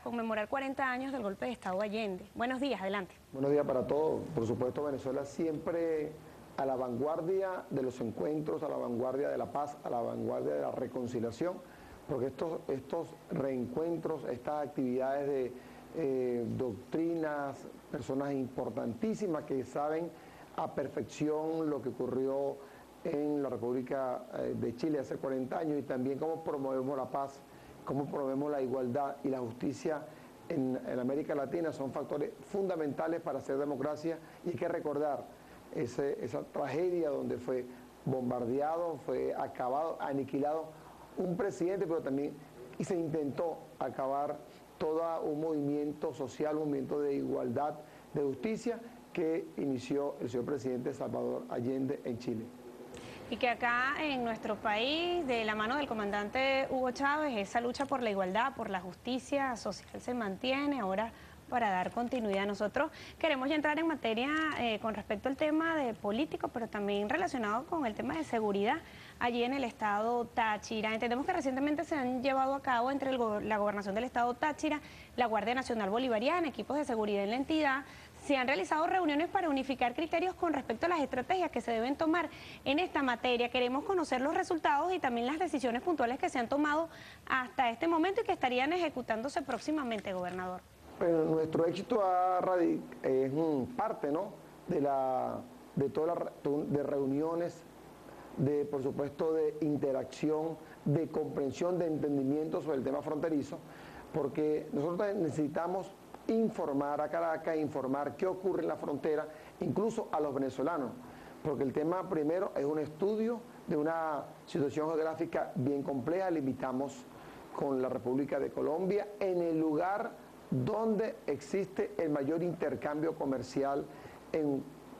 conmemorar 40 años del golpe de Estado Allende. Buenos días, adelante. Buenos días para todos. Por supuesto, Venezuela siempre a la vanguardia de los encuentros, a la vanguardia de la paz, a la vanguardia de la reconciliación, porque estos reencuentros, estas actividades de doctrinas, personas importantísimas que saben a perfección lo que ocurrió en la República de Chile hace 40 años y también cómo promovemos la paz, cómo promovemos la igualdad y la justicia en América Latina, son factores fundamentales para hacer democracia, y hay que recordar esa tragedia donde fue bombardeado, fue acabado, aniquilado un presidente, pero también y se intentó acabar todo un movimiento social, un movimiento de igualdad, de justicia que inició el señor presidente Salvador Allende en Chile. Y que acá en nuestro país, de la mano del comandante Hugo Chávez, esa lucha por la igualdad, por la justicia social se mantiene. Ahora, para dar continuidad, nosotros queremos ya entrar en materia con respecto al tema de político, pero también relacionado con el tema de seguridad allí en el estado Táchira. Entendemos que recientemente se han llevado a cabo entre la gobernación del estado Táchira, la Guardia Nacional Bolivariana, equipos de seguridad en la entidad. Se han realizado reuniones para unificar criterios con respecto a las estrategias que se deben tomar en esta materia. Queremos conocer los resultados y también las decisiones puntuales que se han tomado hasta este momento y que estarían ejecutándose próximamente, gobernador. Pero nuestro éxito es parte, ¿no?, de reuniones, por supuesto, de interacción, de comprensión, de entendimiento sobre el tema fronterizo, porque nosotros necesitamos informar a Caracas, informar qué ocurre en la frontera, incluso a los venezolanos, porque el tema primero es un estudio de una situación geográfica bien compleja. Limitamos con la República de Colombia en el lugar donde existe el mayor intercambio comercial en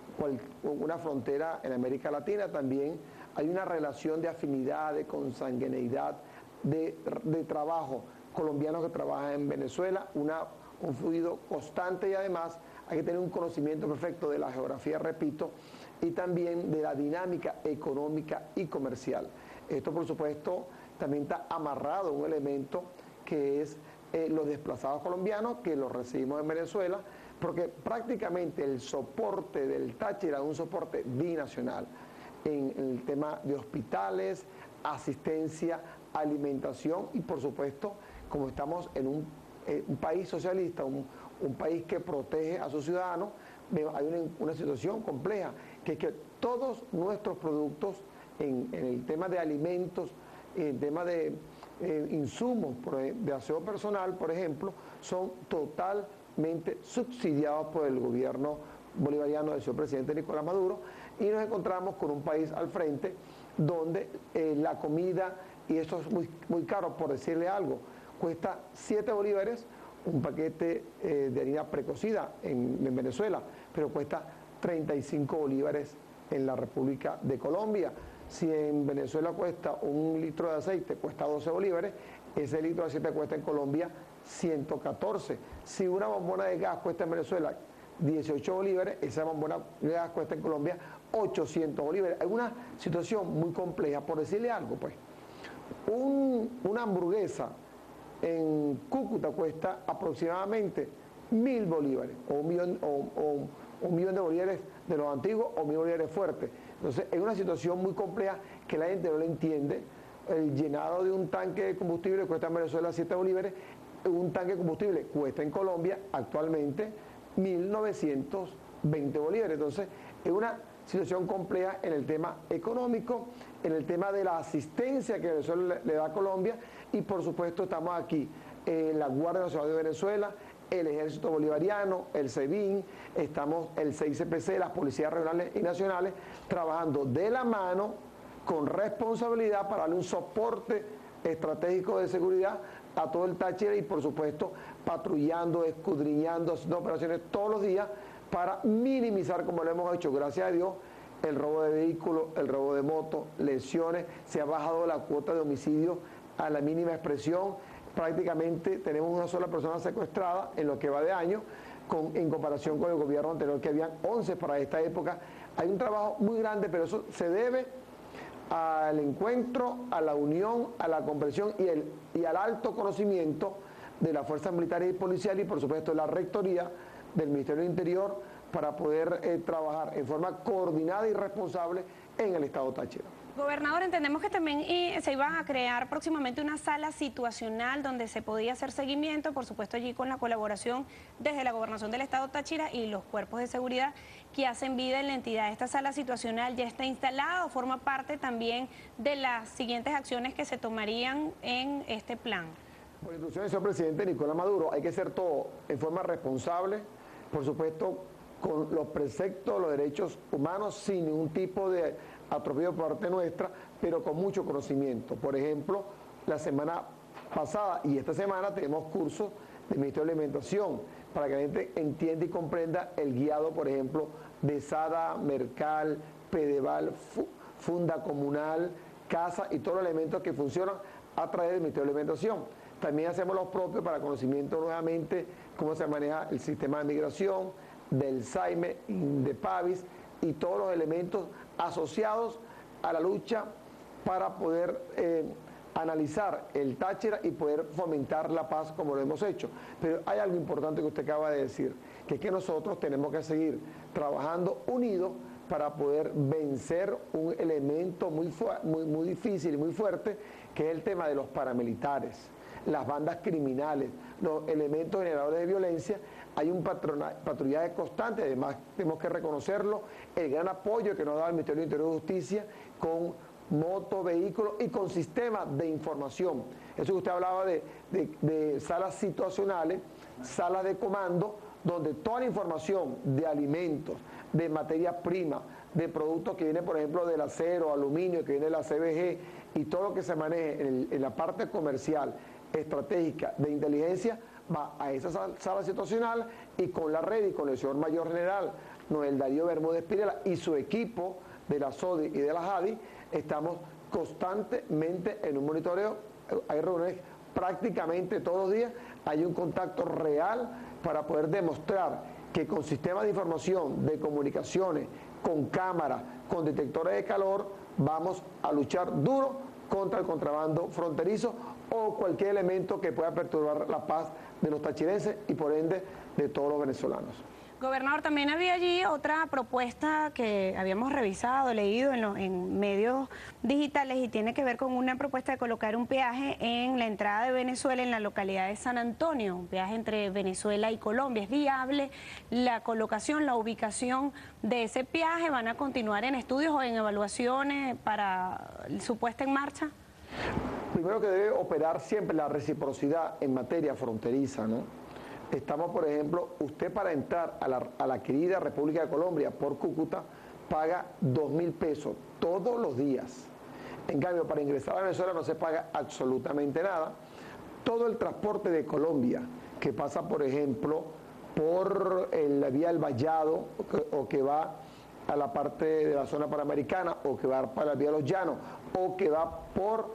una frontera en América Latina. También hay una relación de afinidad, de consanguineidad, de trabajo, colombianos que trabajan en Venezuela, un fluido constante, y además hay que tener un conocimiento perfecto de la geografía, repito, y también de la dinámica económica y comercial. Esto, por supuesto, también está amarrado a un elemento que es los desplazados colombianos, que los recibimos en Venezuela, porque prácticamente el soporte del Táchira es un soporte binacional en el tema de hospitales, asistencia, alimentación y, por supuesto, como estamos en un país socialista, un país que protege a sus ciudadanos, hay una situación compleja, que es que todos nuestros productos en el tema de alimentos, en el tema de insumos de aseo personal, por ejemplo, son totalmente subsidiados por el gobierno bolivariano del señor presidente Nicolás Maduro, y nos encontramos con un país al frente donde la comida, y esto es muy caro, por decirle algo, cuesta 7 bolívares un paquete de harina precocida en Venezuela, pero cuesta 35 bolívares en la República de Colombia. Si en Venezuela cuesta un litro de aceite, cuesta 12 bolívares, ese litro de aceite cuesta en Colombia 114. Si una bombona de gas cuesta en Venezuela 18 bolívares, esa bombona de gas cuesta en Colombia 800 bolívares. Hay una situación muy compleja. Por decirle algo, pues, una hamburguesa en Cúcuta cuesta aproximadamente 1000 bolívares, o un millón de bolívares de los antiguos, o 1000 bolívares fuertes. Entonces, es una situación muy compleja que la gente no le entiende. El llenado de un tanque de combustible cuesta en Venezuela 7 bolívares, un tanque de combustible cuesta en Colombia actualmente 1920 bolívares. Entonces, es una situación compleja en el tema económico, en el tema de la asistencia que Venezuela le da a Colombia, y por supuesto estamos aquí, la Guardia Nacional de Venezuela, el Ejército Bolivariano, el SEBIN, estamos el CICPC, las policías regionales y nacionales, trabajando de la mano con responsabilidad para darle un soporte estratégico de seguridad a todo el Táchira, y por supuesto patrullando, escudriñando, haciendo operaciones todos los días para minimizar, como lo hemos hecho, gracias a Dios, el robo de vehículos, el robo de motos, lesiones. Se ha bajado la cuota de homicidios a la mínima expresión. Prácticamente tenemos una sola persona secuestrada en lo que va de año, en comparación con el gobierno anterior, que habían 11 para esta época. Hay un trabajo muy grande, pero eso se debe al encuentro, a la unión, a la comprensión y al alto conocimiento de las fuerzas militares y policiales y por supuesto la rectoría del Ministerio del Interior para poder trabajar en forma coordinada y responsable en el estado Táchira. Gobernador, entendemos que también se iba a crear próximamente una sala situacional donde se podía hacer seguimiento, por supuesto allí con la colaboración desde la Gobernación del Estado Táchira y los cuerpos de seguridad que hacen vida en la entidad. ¿Esta sala situacional ya está instalada o forma parte también de las siguientes acciones que se tomarían en este plan? Por instrucción del señor presidente Nicolás Maduro, hay que hacer todo en forma responsable, por supuesto con los preceptos, los derechos humanos, sin ningún tipo de atropello por parte nuestra, pero con mucho conocimiento. Por ejemplo, la semana pasada y esta semana tenemos cursos del Ministerio de Alimentación para que la gente entienda y comprenda el guiado, por ejemplo, de SADA, Mercal, Pedeval, Funda Comunal, Casa y todos los elementos que funcionan a través del Ministerio de Alimentación. También hacemos los propios para conocimiento nuevamente cómo se maneja el sistema de migración, del SAIME, de PAVIS y todos los elementos asociados a la lucha para poder analizar el Táchira y poder fomentar la paz como lo hemos hecho. Pero hay algo importante que usted acaba de decir, que es que nosotros tenemos que seguir trabajando unidos para poder vencer un elemento muy difícil y muy fuerte, que es el tema de los paramilitares, las bandas criminales, los elementos generadores de violencia. Hay un patrullaje constante, además tenemos que reconocerlo, el gran apoyo que nos da el Ministerio del Interior y Justicia con motos, vehículos y con sistemas de información. Eso que usted hablaba de salas situacionales, salas de comando, donde toda la información de alimentos, de materia prima, de productos que vienen, por ejemplo, del acero, aluminio, que viene de la CBG, y todo lo que se maneje en la parte comercial, estratégica, de inteligencia, va a esa sala situacional y con la red y con el señor Mayor General Noel Darío Bermúdez Pirela y su equipo de la SODI y de la JADI, estamos constantemente en un monitoreo. Hay reuniones prácticamente todos los días, hay un contacto real para poder demostrar que con sistemas de información, de comunicaciones, con cámaras, con detectores de calor, vamos a luchar duro contra el contrabando fronterizo o cualquier elemento que pueda perturbar la paz de los tachirenses y por ende de todos los venezolanos. Gobernador, también había allí otra propuesta que habíamos revisado, leído en medios digitales y tiene que ver con una propuesta de colocar un peaje en la entrada de Venezuela en la localidad de San Antonio, un peaje entre Venezuela y Colombia. ¿Es viable la colocación, la ubicación de ese peaje? ¿Van a continuar en estudios o en evaluaciones para su puesta en marcha? Primero que debe operar siempre la reciprocidad en materia fronteriza, ¿no? Estamos, por ejemplo, usted para entrar a la querida República de Colombia por Cúcuta paga 2.000 pesos todos los días. En cambio, para ingresar a Venezuela no se paga absolutamente nada. Todo el transporte de Colombia que pasa, por ejemplo, por la vía del Vallado o que va a la parte de la zona panamericana o que va para la vía de los Llanos o que va por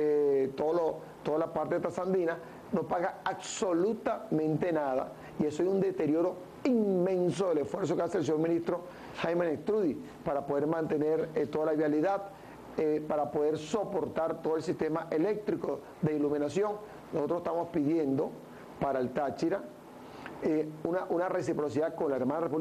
toda la parte de Trasandina, no paga absolutamente nada y eso es un deterioro inmenso del esfuerzo que hace el señor ministro Jaime Nestrudi para poder mantener toda la vialidad, para poder soportar todo el sistema eléctrico de iluminación. Nosotros estamos pidiendo para el Táchira una reciprocidad con la hermana República